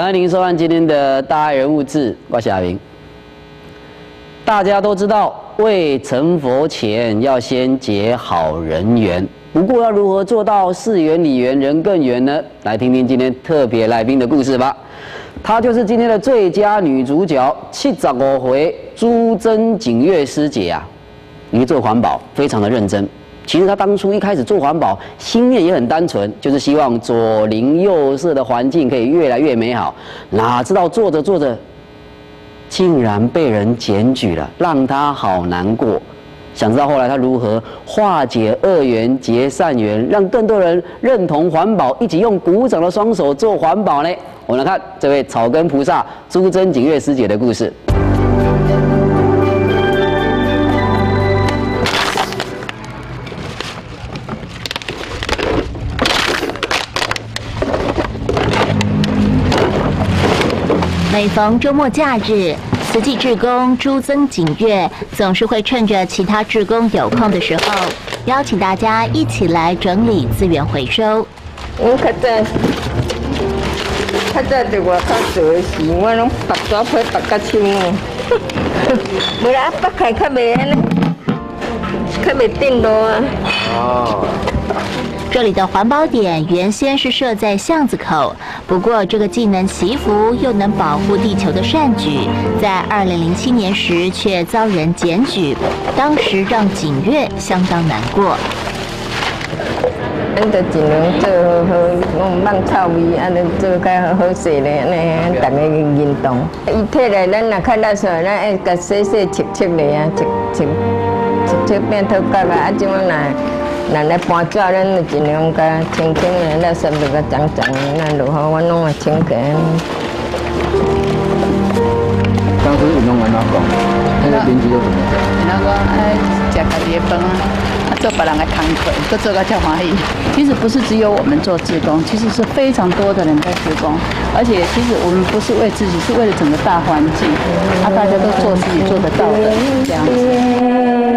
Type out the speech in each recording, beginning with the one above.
欢迎您收看今天的大爱人物志，我是阿明。大家都知道，未成佛前要先结好人缘。不过要如何做到事缘理缘人更缘呢？来听听今天特别来宾的故事吧。她就是今天的最佳女主角，75回朱曾景月师姐啊。因为做环保非常的认真。其实她当初一开始做环保，心念也很单纯，就是希望左邻右舍的环境可以越来越美好。哪知道做着做着，竟然被人检举了，让她好难过。想知道后来她如何化解恶缘结善缘，让更多人认同环保，一起用鼓掌的双手做环保呢？我们来看这位草根菩萨朱曾景月师姐的故事。 每逢周末假日，慈济志工朱曾景月总是会趁着其他志工有空的时候，邀请大家一起来整理资源回收。 我较早伫外口做的时，我拢拔纸皮拔甲手呢，无啦，拔开较袂安尼，较袂定路啊。哦。 这里的环保点原先是设在巷子口，不过这个既能祈福又能保护地球的善举，在2007年时却遭人检举，当时让景月相当难过。 咱就尽量做好，讲放臭味，安尼做较好势咧，安尼大家运动。伊摕来咱若较垃圾，咱爱甲洗切咧啊，切变头角啊，即摆若来搬纸，咱就尽量甲清咧，垃圾就甲脏，咱就好，我拢会清起来。 当时运动员哪讲？那个邻居都怎么讲？ 然后讲爱食家己的饭啊，做别人的工课，都做到较欢喜。其实不是只有我们做志工，其实是非常多的人在志工，而且其实我们不是为自己，是为了整个大环境，啊，大家都做自己做得到的这样子。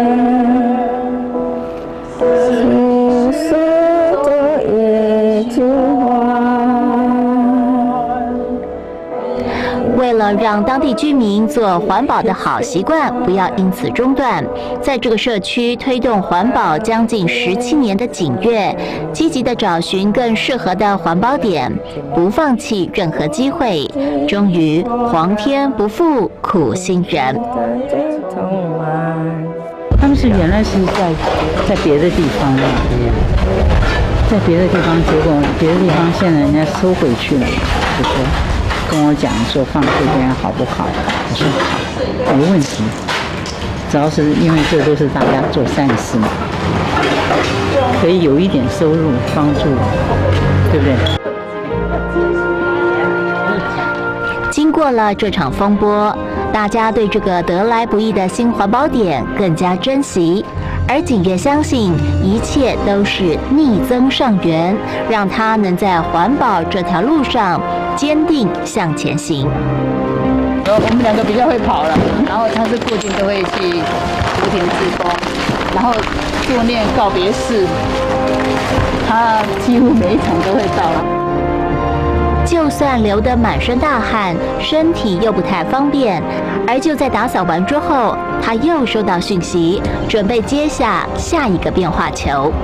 为了让当地居民做环保的好习惯不要因此中断，在这个社区推动环保将近17年的景月，积极地找寻更适合的环保点，不放弃任何机会，终于皇天不负苦心人。 他们是原来是在别的地方的，在别的地方，结果别的地方现在人家收回去了，就说跟我讲说放这边好不好？我说好，没问题。主要是因为这都是大家做善事嘛，可以有一点收入帮助，对不对？ 经过了这场风波，大家对这个得来不易的新环保点更加珍惜，而景月相信一切都是逆增上缘，让他能在环保这条路上坚定向前行。 我们两个比较会跑了，然后他是固定都会去福田志工，然后助念告别式，他几乎每一场都会到了。 就算流得满身大汗，身体又不太方便，而就在打扫完之后，他又收到讯息，准备接下一个变化球。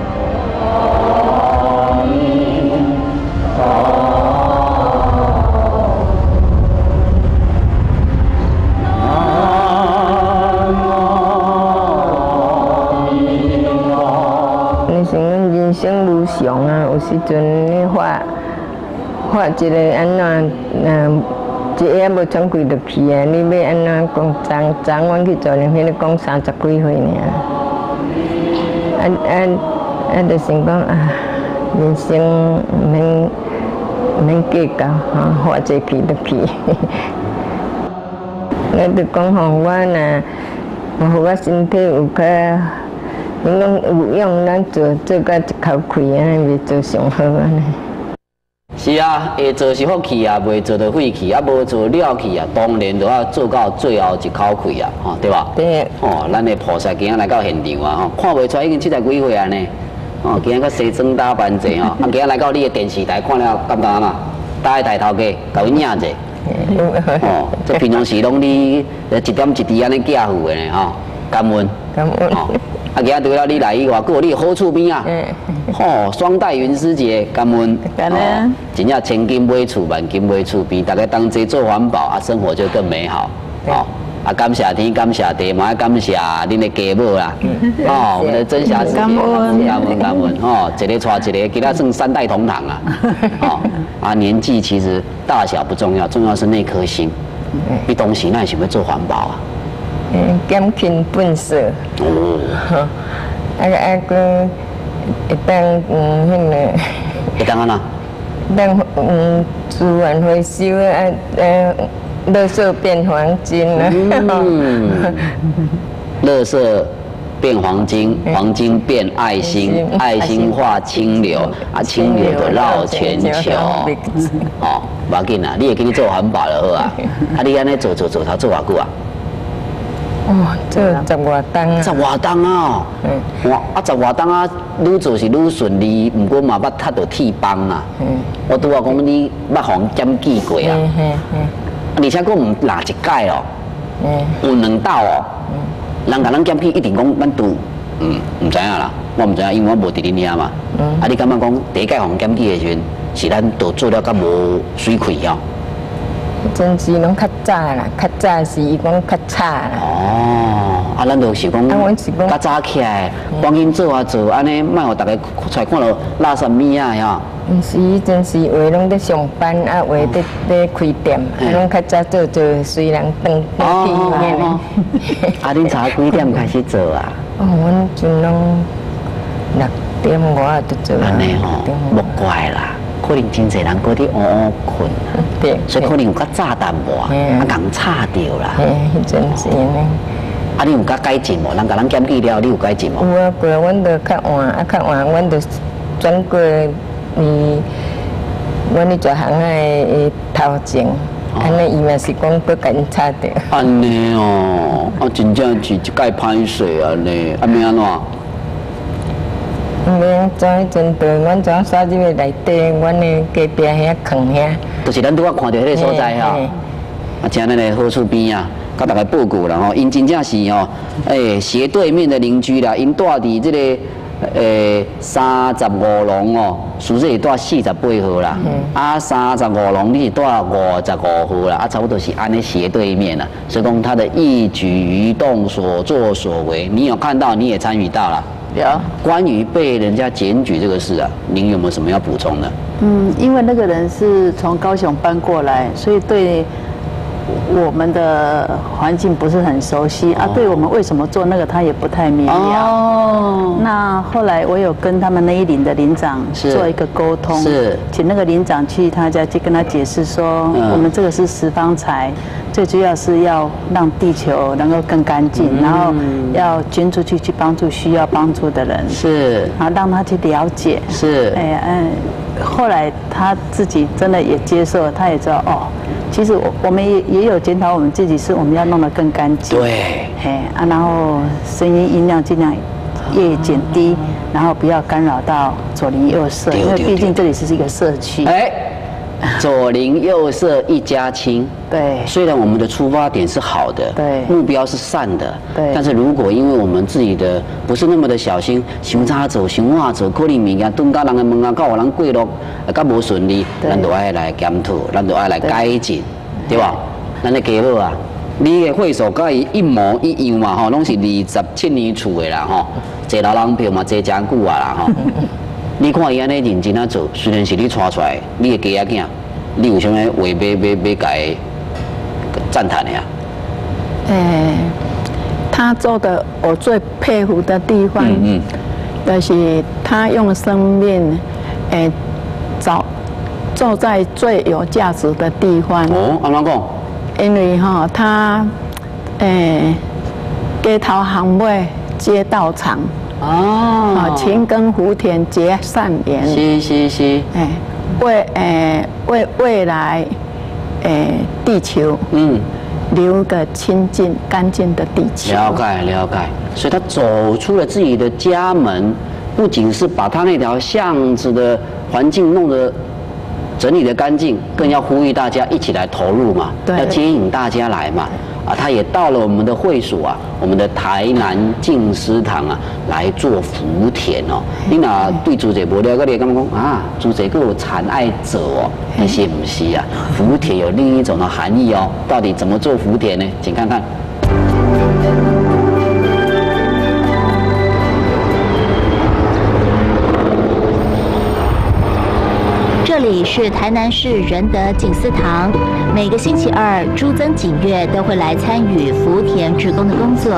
你想人生如常啊，有时阵你发一个安怎，一夜无喘气就去啊！你要安怎讲？阮去做人，迄个讲30几岁尔，就是讲啊，人生唔免计较，发一去就去。我就讲吼，我若我身体有较，因讲有用，咱做甲一口气安尼，袂做上好安尼。 是啊，会做是福气啊，袂做就废气啊，无做了气啊，当然就要做到最后一口气啊，吼，对吧？ 对。 哦，咱的菩萨今仔来到现场啊，吼，看袂出来已经70几岁啊呢，哦，今仔个西装打扮者哦，啊，今仔来到你的电视台看了感觉嘛？ 大家头家甲伊领者。哦，这平常时拢你一点一滴安尼寄付的呢吼，感恩。 感恩。 哦，啊，今仔对了你来以外，还有你好厝边啊。吼，双带云师姐，感恩。 感恩。 真正千金买厝，万金买厝边，大家当这做环保啊，生活就更美好。哦。啊，感谢天，感谢地，嘛要感谢恁的家母啦。哦，我们的真霞师姐，感恩。哦，一个带一个，给他算3代同堂啊。哦，啊，年纪其实大小不重要，重要是那颗心。你当时那想要做环保啊？ 减轻粪扫。哦。个会当迄个。 会当安那？ 当资源回收垃圾变黄金了。 垃圾变黄金，黄金变爱心，爱心化清流，啊，清流就绕全球。哦，无要紧啦，你会给你做环保就好啊。啊，你安尼做做偌久啊？ 哦，做10外冬啊。 10外冬啊！哇，啊10外冬啊，愈做是愈顺利，不过嘛捌踢到铁棒啊。我拄啊讲你捌互检举过啊。而且佫唔哪一届哦，有2道哦。人甲咱检举一定讲咱拄，唔知影啦，我唔知影，因为我无伫恁遐嘛。啊，你感觉讲第一届互检举的时阵，是咱都做了甲无水气哦？ 真是拢较早啦，较早是伊讲较差啦。 哦，啊，咱就是讲，较早起来，赶紧做啊做，安尼莫互大家出来看到垃圾米啊呀。 毋是，真是话拢在上班，啊话在开店，拢较早做，虽然长去遐。 啊，恁早几点开始做啊？ 哦，阮阵拢6点外就做。 安尼吼，无怪啦。可能真侪人搁伫乌困，对，所以可能有较早淡薄，啊，共吵着啦。 迄阵是呢。 啊，你有甲改进无？人甲咱检举了，你有改进无？ 有啊，过来阮就较晚，啊较晚，阮就转过阮伫做行的头前，安尼伊嘛是讲搁甲因吵着。 安尼哦，啊，真正是一介歹势安尼，啊，要安怎？ 免怎迄阵对，阮怎刷入去内底，阮的隔壁遐坑遐， 就是咱拄仔看到迄个所在哈，啊，像咱的好厝边啊，甲大家报告啦吼，因真正是吼，斜对面的邻居啦，因住伫这个35楼哦，实际是住48号啦，啊35楼你是住55号啦，啊差不多是安尼斜对面啦，所以讲他的一举一动、所作所为，你有看到，你也参与到了。 有。 关于被人家检举这个事啊，您有没有什么要补充的？ 因为那个人是从高雄搬过来，所以对我们的环境不是很熟悉啊。对我们为什么做那个，他也不太明了。那后来我有跟他们那一邻的邻长做一个沟通，请那个邻长去他家去跟他解释说，我们这个是十方财。最主要是要让地球能够更干净，然后要捐出去去帮助需要帮助的人，是，然后让他去了解，是，后来他自己真的也接受，他也知道哦，其实我们也有检讨我们自己，是我们要弄得更干净，对，然后声音音量尽量越减低，然后不要干扰到左邻右舍，因为毕竟这里是一个社区。左邻右舍一家亲。对，虽然我们的出发点是好的，对，目标是善的，对，但是如果因为我们自己的不是那么的小心，想差走、想话走，可能物件蹲到人的门啊，到有人过路，较无顺利，咱就爱来检讨，咱就爱来改进，对吧？咱的家母啊，你的会所甲伊一模一样嘛，吼，拢是27年厝的啦，吼，坐老人票嘛，坐真久啊啦，吼。你看伊安尼认真啊做，虽然是你带出来，你的家仔囝，你有啥物话要甲伊赞叹的呀？ 他做的我最佩服的地方，就是他用生命，做在最有价值的地方。哦，安怎讲？因为哈，他街头巷尾街道场。哦，勤耕福田结善缘，是，为未来，地球，留个清净干净的地球。了解，所以他走出了自己的家门，不仅是把他那条巷子的环境弄得整理的干净，更要呼吁大家一起来投入嘛，要接引大家来嘛。他也到了我们的会所啊，我们的台南静思堂啊，来做福田哦。你若对主者无了解，你感觉讲啊，主者个有残爱者哦，那是不是啊？福田有另一种的含义哦。到底怎么做福田呢？请看看。 这里是台南市仁德静思堂，每个星期二，朱增景月都会来参与福田志工的工作。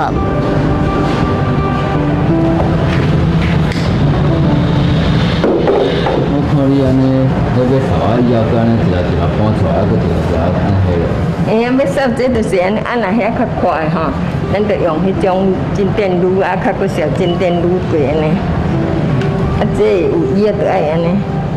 我看你安尼，要扫啊，以后干呢，一下搬出来，搁一下按下咯。 哎呀，要扫这就是安尼，按哪遐较快吼，咱就用迄种静电炉啊，较搁小静电炉过安尼。这有伊就爱安尼。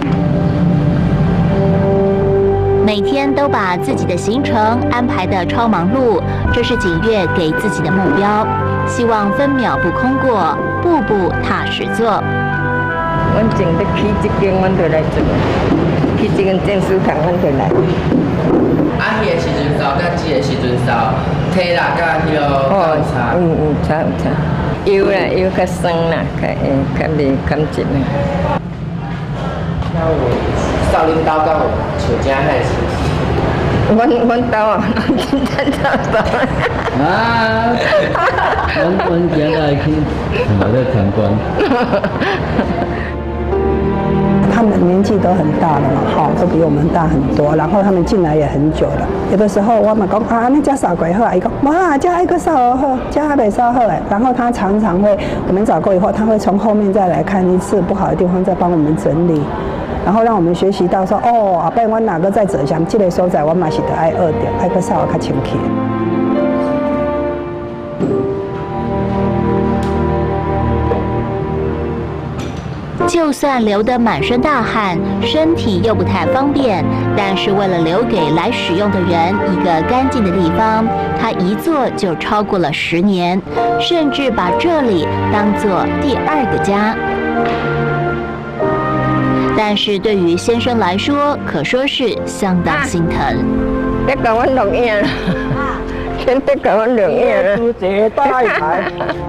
每天都把自己的行程安排得超忙碌，这是景月给自己的目标，希望分秒不空过，步步踏实做。 阮前要起一间，阮就来做；起一间证书堂，阮就来。 迄个时阵扫，甲这个时阵扫，体力甲迄个有差。 差有差。油啦，油较酸啦，较袂感觉啦。 那我扫恁兜敢有像这遐是？ 阮兜啊，真差不多。 啊，阮今日去来参观。 他们年纪都很大了嘛，哈，都比我们大很多。然后他们进来也很久了。有的时候我们讲啊，那家扫鬼好啊，伊讲哇，家一个扫好，家还没扫好哎。然后他常常会，我们扫过以后，他会从后面再来看一次不好的地方，再帮我们整理。然后让我们学习到说，哦，后摆我哪个再做像这个所在，我嘛是得爱学着，爱个扫较清气。 就算流得满身大汗，身体又不太方便，但是为了留给来使用的人一个干净的地方，他一做就超过了10年，甚至把这里当作第2个家。但是对于先生来说，可说是相当心疼。 你给我录影了，先得给我录影了。 朱姐大一台。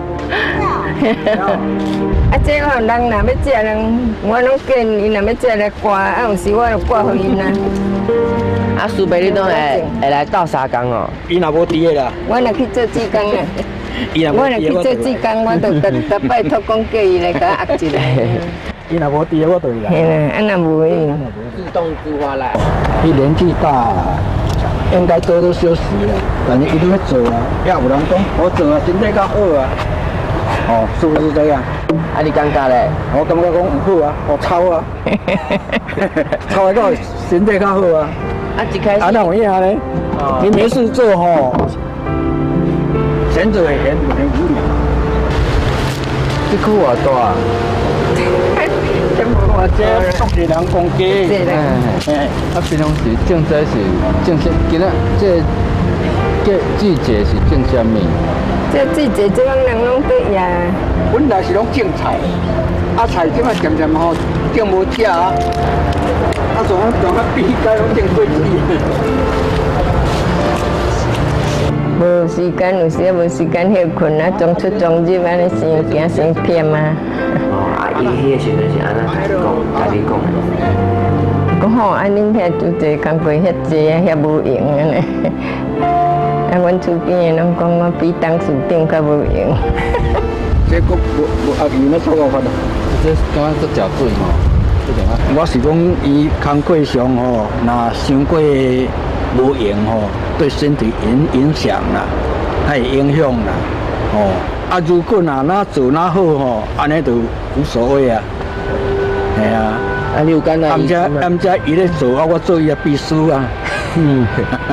啊，这个人若要食人，我拢建议若要食来挂，啊，有时我就挂互因啊。 啊，苏伯你都会来斗3工哦。 伊若无伫个啦。 我若去做志工啊。我若去做志工，我就拜托讲叫伊来甲我压一下。 伊若无伫个，我就来。 嘿啦，啊若无伊。 自动自发来。 伊年纪大了，应该多多休息了，但是伊都要做啊。也有人讲，我做啊，身体较好啊。哦，是不是这样？ 啊，你感觉咧？ 我感觉讲有好啊，我操啊，操得到身体较好啊。 啊，一开始。 啊，那有影咧？你没事做吼，闲着会很无聊。 这裤偌大啊？ 我这当地人讲鸡。 啊，平常时种这是种些，今仔这季节是种啥物？ 这季节这帮人拢对呀。 本来是拢种菜，啊菜即摆渐渐吼种无食啊，啊从比较拢种果子。 无时间，有时无时间休困啊，中出中入安尼生惊生偏啊。 啊，伊迄个时阵是安怎甲你讲的？ 讲吼，啊恁遐做这工课遐济啊，遐无用安尼。啊，阮厝边的拢讲我比当事长较无用。 这个无啊，伊要错误法啦。 这刚刚做食水吼，这种啊。 我是讲伊工课上吼，若伤过无用吼，对身体影响啦，还有影响啦。哦，啊，如果哪做哪好吼，安尼就无所谓啊。系啊。 啊，你有感觉？ 暗遮伊咧做啊，我做伊的秘书啊。嗯。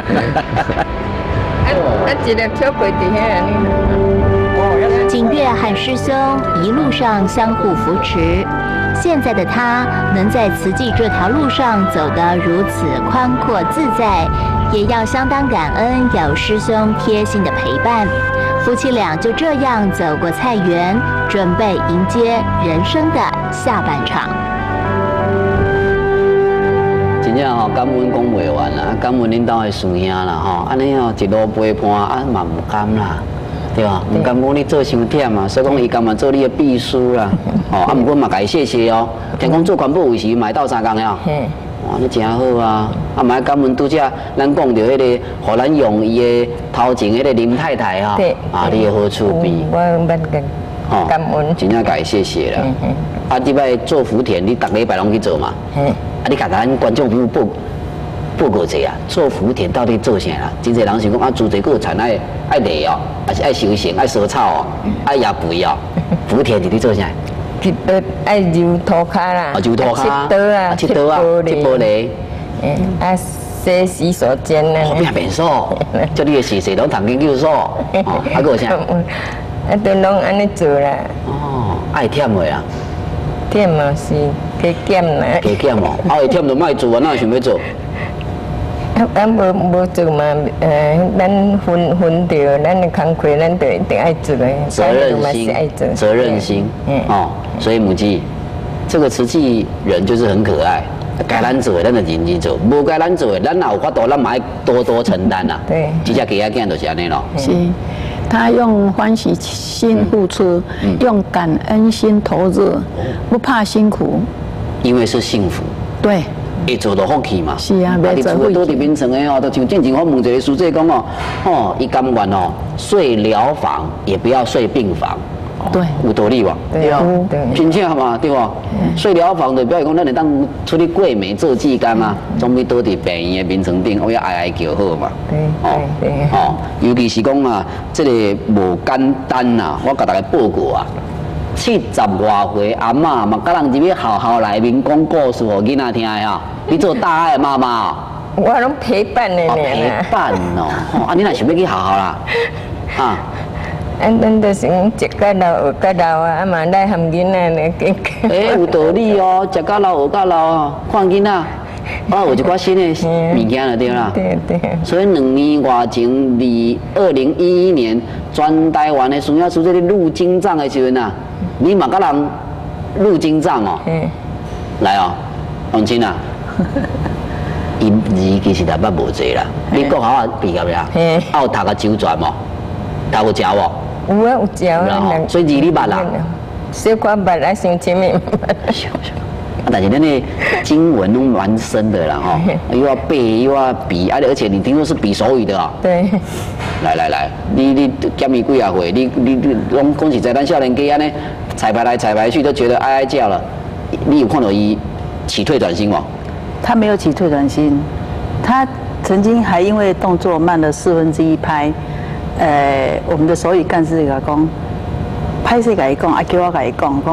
一粒小鬼伫遐呢。 景月和师兄一路上相互扶持，现在的他能在慈济这条路上走得如此宽阔自在，也要相当感恩有师兄贴心的陪伴。夫妻俩就这样走过菜园，准备迎接人生的下半场。 真真正吼感恩讲袂完啦，感恩恁兜的师兄啦吼，安尼哦一路陪伴啊嘛唔甘啦，对吧？唔甘讲你做伤忝啊，所以讲伊甘嘛做你的秘书啦，哦啊，不过嘛甲伊谢谢哦，听讲做环保卫士买到3工了。哇，你真好啊！啊，嘛感恩拄则咱讲到迄个，互咱用伊的头前迄个林太太啊，啊，你的好处比， 我捌个感恩， 真正甲伊谢谢啦。啊，你摆做福田，你逐礼拜拢去做嘛？啊，你甲咱观众朋友报告者啊，做福田到底做啥啦？真侪人想讲啊，做这个田爱犁哦，还是爱修行、爱烧草哦、爱压肥哦。福田你做啥？ 去倒爱揉涂骹啦， 揉涂骹， 切刀啊， 切玻璃， 啊洗洗手间啊， 变手，叫你的洗洗拢读研究所，哦，还有啥？ 啊，都拢安尼做啦。 哦，爱忝袂啊？ 忝嘛是加减啦。 加减哦，啊会忝就莫做啊，哪想要做？ 咱无做嘛，咱分掉咱的工课，咱就一定爱做的。 责任心，责任心，哦，所以母鸡，这个慈济人就是很可爱，该咱做的咱就认真做，无该咱做的，咱哪有法度，咱嘛要多承担啦。 对， 这只鸡仔囝就是安尼咯。 是，他用欢喜心付出，用感恩心投入，不怕辛苦， 因为是幸福。 对。 会做到福气嘛？ 是啊， 你厝倒伫眠床的哦，就像进前我问一个师姐讲哦，伊甘愿哦睡疗房，也不要睡病房。 对， 有道理吧？ 对啊， 真正嘛，对吧？睡疗房就表示讲，咱会当出去过暝做志工啊，总比倒伫病院的眠床顶，我要哀叫好嘛。 对， 哦，尤其是讲啊，这个无简单呐，我甲大家报告啊。70外岁阿嬷嘛，甲人入去学校内面讲故事互囡仔听的啊。你做大爱妈妈哦？ 我拢陪伴的呢。 陪伴哦，啊，你若想要去学校啦，啊？ 咱就是讲食到老学到老啊，啊嘛来含囡仔呢。 有道理哦，食到老学到老哦，看囡仔。有一寡新的物件就对啦。 对。 所以2年外前，2011年全台湾的需要出这个入经藏的时阵啊，你嘛甲人入经藏哦。来哦，王亲啊，伊字其实台捌无济啦。你国校啊毕业呀？有读个酒泉无？读过食无？ 有啊，有食啊。 所以字你捌啦？ 小可捌啊，上前面。 但是咱的经文都蛮深的啦，哈，又要背又要比，而且你听说是比手语的啊？ 对。 来，你减伊几啊岁？你讲实在，咱少年家安尼彩排来彩排去都觉得哀哀叫了。你有看到伊起退转心吗？ 他没有起退转心，他曾经还因为动作慢了1/4拍，我们的手语干事甲讲，拍摄甲伊讲，叫我甲伊讲。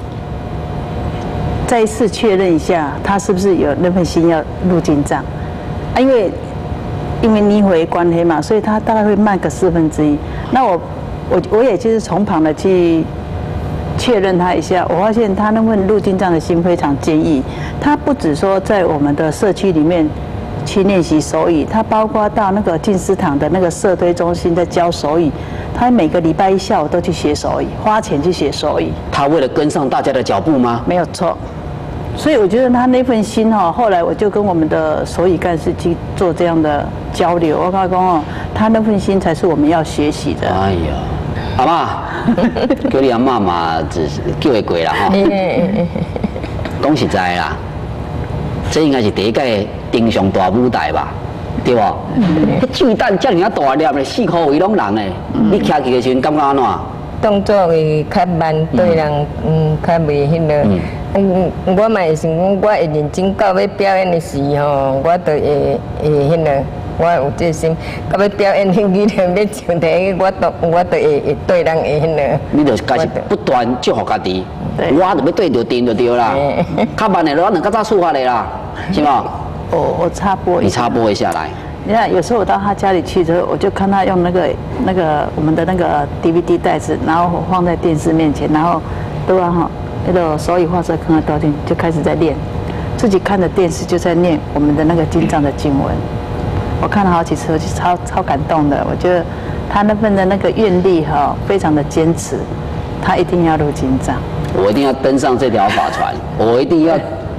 再一次确认一下，他是不是有那份心要入经藏啊？因为逆回关黑嘛，所以他大概会慢个1/4。那我也就是从旁的去确认他一下，我发现他那份入经藏的心非常坚毅。他不只说在我们的社区里面去练习手语，他包括到那个静思堂的那个社推中心在教手语，他每个礼拜1下午都去学手语，花钱去学手语。 他为了跟上大家的脚步吗？ 没有错。所以我觉得他那份心哦，后来我就跟我们的手语干事去做这样的交流。我跟他讲哦，他那份心才是我们要学习的。 哎呀，阿嬷，叫你阿嬷嘛，叫会过啦吼。讲实在啦，这应该是第一届登上大舞台吧，对不？巨蛋这样大粒的4块围拢人呢，你徛起的时阵感觉安怎？ 动作会较慢，对人较袂迄个。我嘛会想讲，我会认真到要表演的时候，我就会迄个，我有这心，到要表演迄个要上台，我就会对人会迄个。 你就开始不断祝福家己，我就要对着定就对啦。较慢的我两较早出发的啦，是吗？ 我插播一下。 你插播一下来。 你看，有时候我到他家里去之后，我就看他用那个我们的那个 DVD 袋子，然后放在电视面前，然后都要哈那个手语画册看到进，就开始在练，自己看着电视就在念我们的那个经藏的经文。我看了好几次，我就超感动的。我觉得他那份的那个愿力哈，非常的坚持，他一定要入经藏。 我一定要登上这条法船，我一定要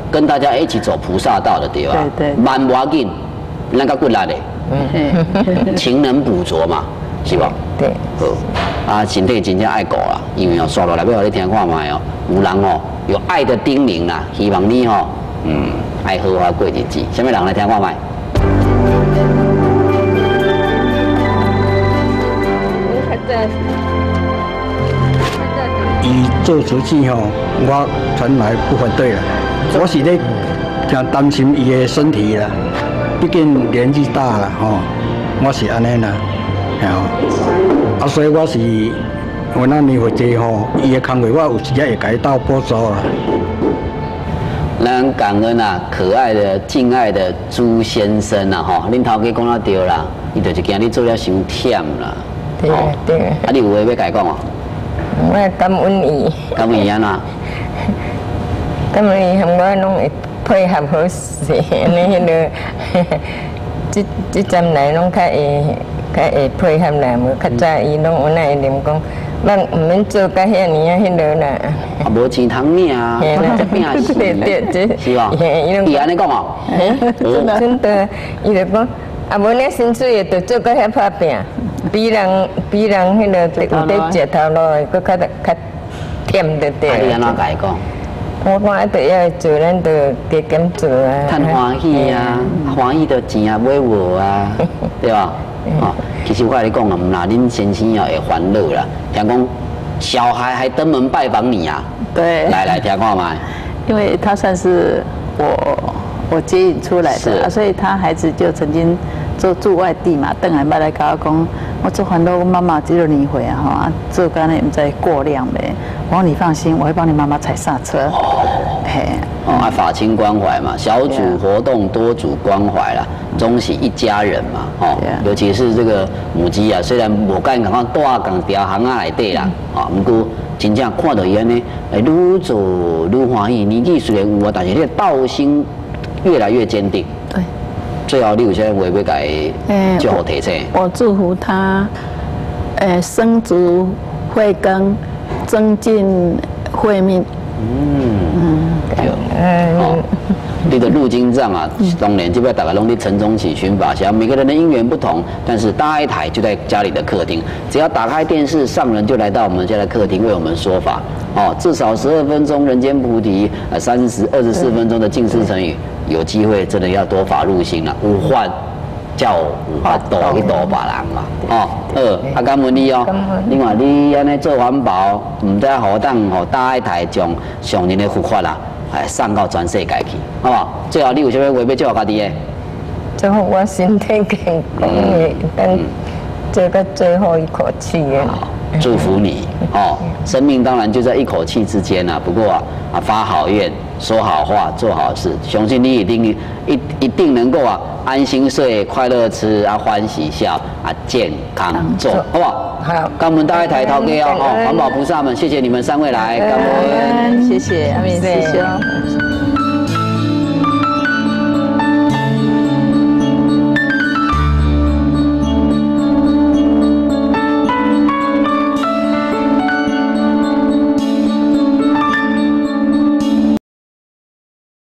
跟大家一起走菩萨道的对吧？ 对， 慢不要紧，咱较骨力的，勤能补拙嘛，是吧？ 对。 好，啊，身体真正爱顾啦，因为哦，刷落来要互你听看卖哦，有人哦有爱的叮咛啦，希望你哦，爱好好过日子。什么人来听看卖？ 伊做出去吼，我从来不反对啦。我是咧挺担心伊的身体啦，毕竟年纪大了吼，我是安尼啦，啊，所以我是有那年或者吼，伊的工作我有时也会甲伊斗补助啦。 咱感恩啊，可爱的、敬爱的朱先生啊，吼，恁头家讲到对啦，伊就是惊你做了伤忝啦。 对。 啊，你有话要甲伊讲啊？ 我感恩伊。 感恩伊安怎？ 感恩伊和我拢会配合好势，安尼迄个，即阵来拢较会配合啦，无较早伊拢有那会念讲，咱毋免做甲遐尼啊，迄落啦。 啊，无钱通命啊，这拼死。 对， 是吧？伊安尼讲哦。 真的，伊就讲，啊，无你薪水就做甲遐拍拼。比人迄个有得食头路的，佫较忝得对。 啊，你安怎甲伊讲？ 我讲一定要做，咱就加减做啊。 趁欢喜啊，欢喜的钱也买无啊，对吧？哦，其实我跟你讲啊，唔啦，恁先生也会烦恼啦。听讲小孩还登门拜访你啊？ 对。 来听看卖。 因为他算是我接引出来的，所以他孩子就曾经住外地嘛，邓来捌来甲我讲，我做烦恼，我妈妈只有你回啊吼，啊做干呢唔知过量呗。我说你放心，我会帮你妈妈踩刹车。嘿， 啊，法亲关怀嘛，小组活动多组关怀啦，终是一家人嘛，哦，尤其是这个母鸡啊，虽然无干讲住啊共条行啊内底啦，啊，不过真正看到伊安尼，愈做愈欢喜，年纪虽然有啊，但是你的道心越来越坚定。 对。 最后你有些话要甲伊祝福提醒。 我祝福他，生足慧根，增进慧命。 你的入经藏啊，当然就要大家拢在晨钟起群法下，每个人的因缘不同，但是大一台就在家里的客厅，只要打开电视，上人就来到我们家的客厅为我们说法。哦，至少12分钟人间菩提，24分钟的净思成语，有机会真的要多法入心了，有法叫有法度去度别人嘛。哦，啊，感恩你哦。另外，你安尼做环保，唔知何当吼大一台将上人的佛法啦。送到全世界去，好不好？最后你有啥物话要祝福家己的？ 祝福我身体健康的，等做到最后一口气的。 祝福你哦！生命当然就在一口气之间啊。不过发好愿、说好话、做好事，相信你一定能够安心睡、快乐吃欢喜笑健康做，好不好？ 好， 感恩大家抬头给环保菩萨们，谢谢你们3位来，感恩， 谢谢阿弥陀佛。